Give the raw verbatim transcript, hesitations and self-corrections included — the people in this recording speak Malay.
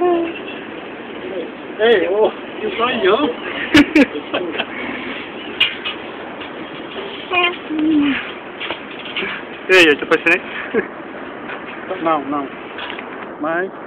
Ei, ô, que zoião! E aí, eu te apaixonei? Não, não. Mas...